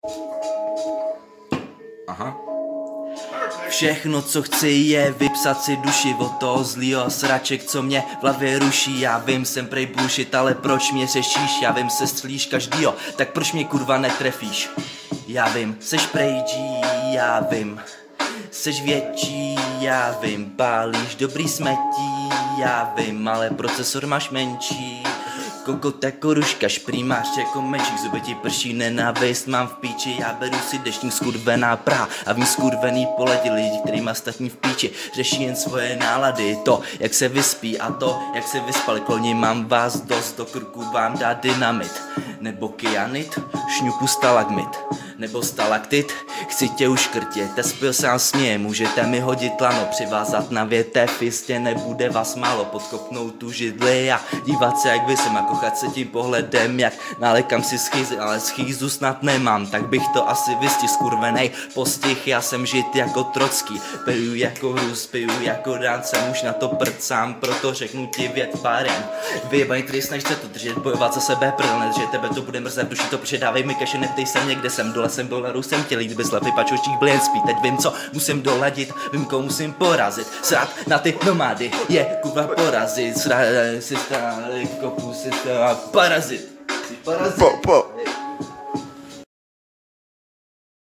Aha. Všechno, co chci, je vypsat si duši od toho zlýho sraček, co mě v hlavě ruší. Já vím, jsem prej bullshit, ale proč mě řešíš? Já vím, se střílíš každýho, tak proč mě kurva netrefíš? Já vím, seš prej G, já vím, seš větší, já vím, pálíš dobrý smetí, já vím, ale procesor máš menší. Kokot jako ruška, šprýmáš jako mečík, zuby ti prší, nenávist mám v píči, já beru si deštník skurvená Praha a v ní skurvený poleti lidi, který má statní v píči, řeší jen svoje nálady, to, jak se vyspí a to, jak se vyspali, kloni mám vás dost, do krku vám dá dynamit, nebo kyanit, šňupu stalagmit, nebo stalaktit, chci tě uškrtit, tespil sám směje, můžete mi hodit lano, přivázat na větev, jistě nebude vás málo, podkopnout tu židli a dívat se jak vysím a kochat se tím pohledem, jak nalekám si schýzy, ale schýzu snad nemám, tak bych to asi vystihl, skurvenej postih, já jsem žit jako Trocký, piju jako Rus, piju jako Dán, jsem už na to prcám, proto řeknu ti věc párem, vyjebaný, který snaží se to držet, bojovat za sebe, prdel, že tebe to bude mrzet, duši to předávej mi keše, neptej se mě, kde jsem, dole jsem, dole nahoru jsem chtěl jít bez hlavy, pačočích blien spí, teď vím co, musím doladit, vím koho musím porazit, srát na ty nomády, je kurva porazit, srát si stále kopu si stále parazit, si parazit.